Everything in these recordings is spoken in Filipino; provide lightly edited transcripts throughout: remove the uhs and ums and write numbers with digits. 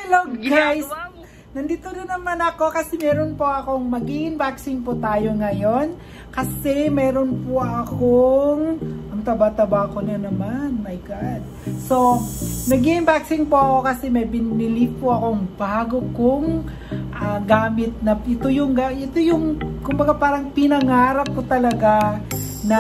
Hello guys! Nandito na naman ako kasi meron po akong mag-i-unboxing po tayo ngayon. Kasi meron po akong, ang taba-taba ko na naman, my God. So, nag-i-unboxing po ako kasi may binili po akong bago kong gamit na ito yung kumbaga parang pinangarap ko talaga na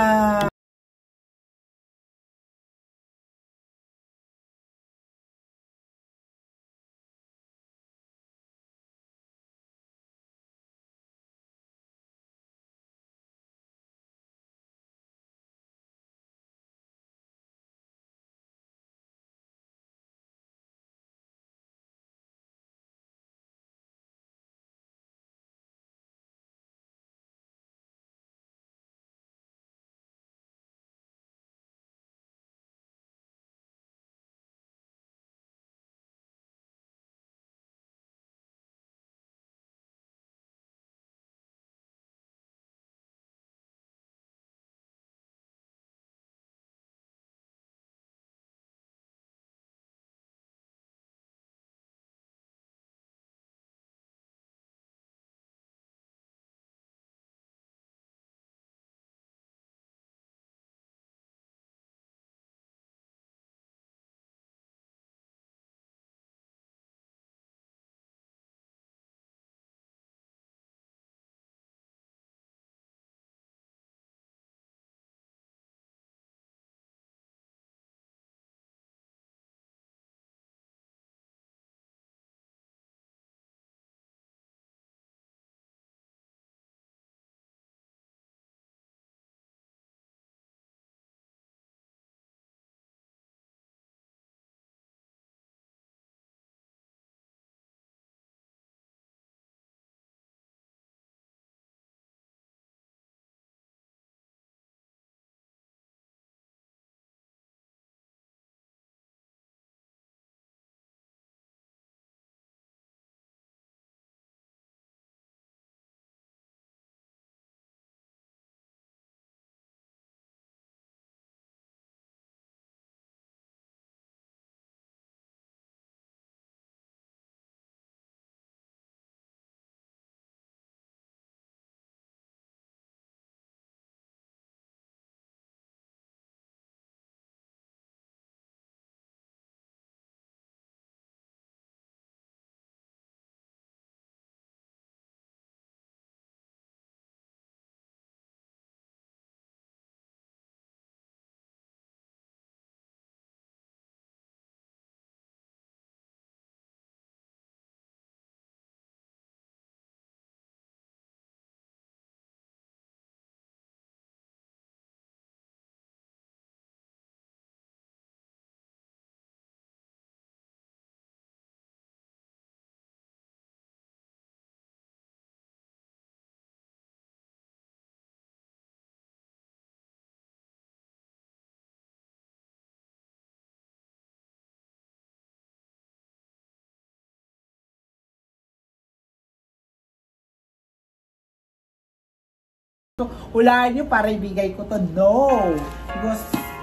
hulaan nyo para ibigay ko to. No! Because,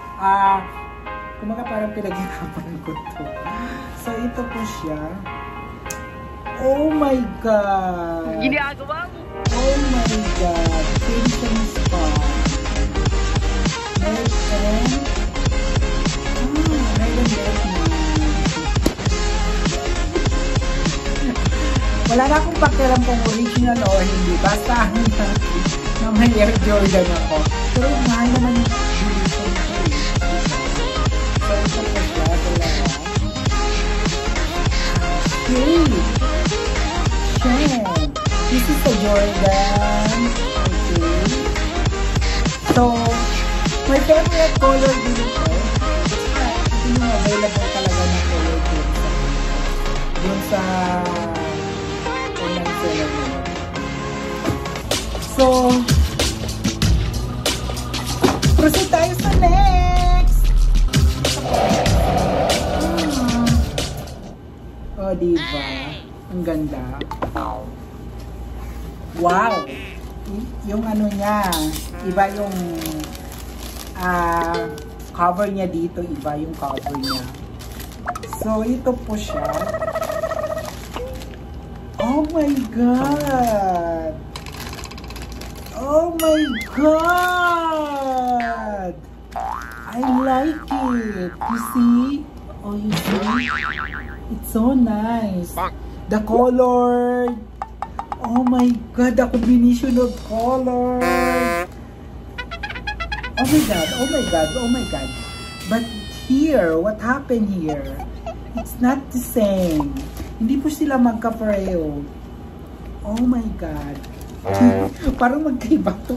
kumaga parang pinaghirapan ko to. So, ito po siya. Oh my God! Ginagawa mo! Oh my God! Crimson Spa. Meron. Wala na akong pakialam kung original o hindi. Basta na may Air Jordan ako. Pero mahal naman yung Jordan ko eh. So, ito po siya. Okay. Shen. This is the Jordan. Okay. So, my favorite color din ito. Ito yung available talaga na color din. Yun sa online seller nila. So, proceed tayo sa next! Oh, diba? Ang ganda. Wow! Yung ano niya, iba yung cover niya dito, iba yung cover niya. So, ito po siya. Oh my God! Oh my God! I like it. You see? Oh, you see? It's so nice. The color. Oh my God, the combination of color. Oh my God, oh my God, oh my God. But here, what happened here? It's not the same. Hindi po sila magkapareho. Oh my God. Parang magkaiba to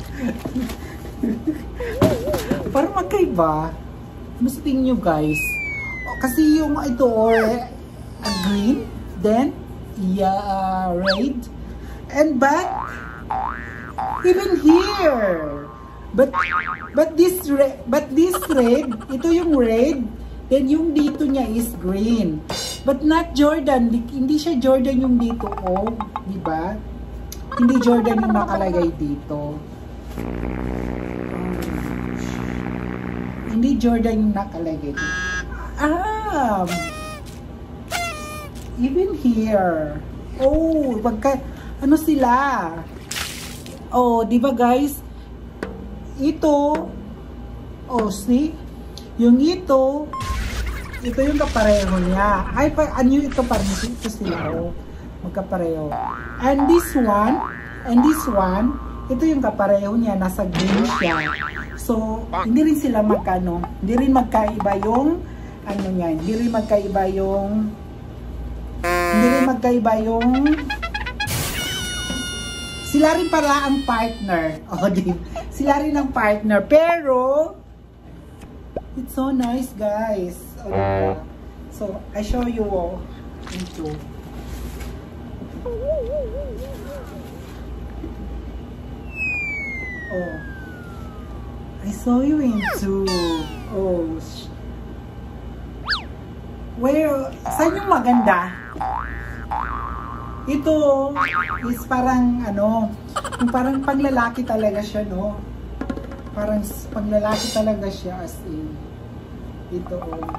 Parang magkaiba. Ano sa tingin nyo guys? Kasi yung ito green, then red, and but even here, but this red, ito yung red, then yung dito niya is green, but not Jordan. Hindi siya Jordan yung dito, di ba? Hindi Jordan yung nakalagay dito. Hindi Jordan yung nakalagay dito. Even here. Oh, ano sila? Oh, di ba guys? Ito. Oh, see? Yung ito yung kapareho niya. Ay, ano ito parang ito sila. Oh, magkapareho. And this one, ito yung kapareho niya. Nasa green siya. So, hindi rin sila hindi rin magkaiba yung ano niya. Hindi rin magkaiba yung sila rin para ang partner. Sila rin ang partner. Pero it's so nice guys. So I show you into. I saw you into. Saan yung maganda? Ito is parang yung parang panglalaki talaga siya, no? Parang panglalaki talaga siya as in. Ito,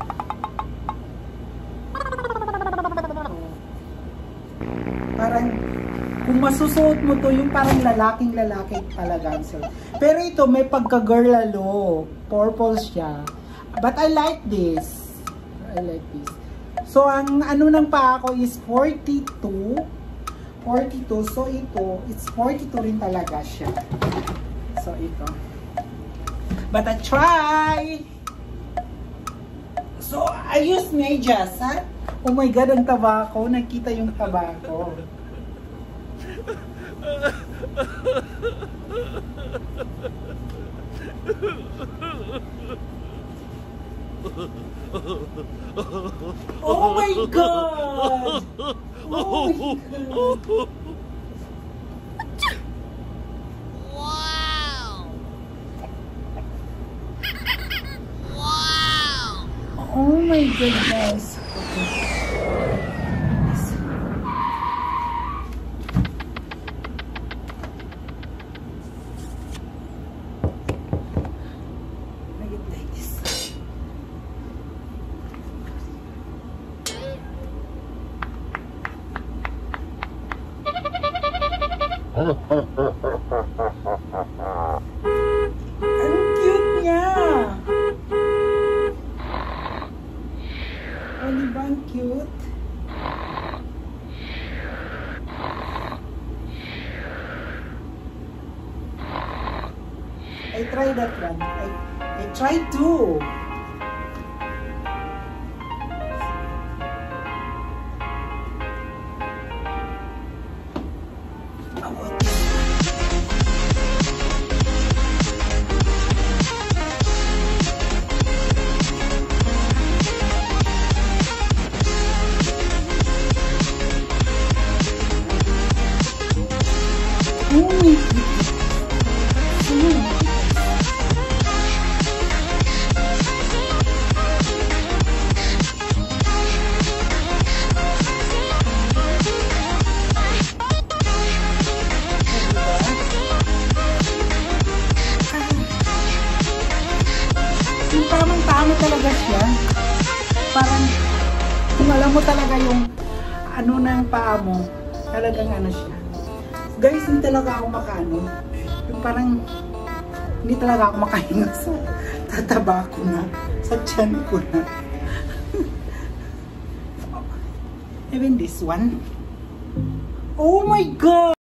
Parang, kung masusuot mo to, yung parang lalaki talaga. Pero ito, may pagka-girlalo. Purple siya. But I like this. So, ang ng paa ko is 42. So, ito, it's 42 rin talaga siya. So, ito. But I try! So, I use medyas, ha? Oh my God, ang taba ko. Nakita yung taba ko. Oh my God! Oh my God! Wow! Wow! Oh my goodness! Okay. Ang cute niya! Oh, di ba ang cute? I tried that one. I tried too. Tamang-tama talaga siya. Parang kung alam mo talaga yung ano ng paa mo, Talagang ano siya. Guys, hindi talaga ako makaano. Yung parang, hindi talaga ako makahinga sa tataba ko na. Sa tiyan ko na. Even this one. Oh my God!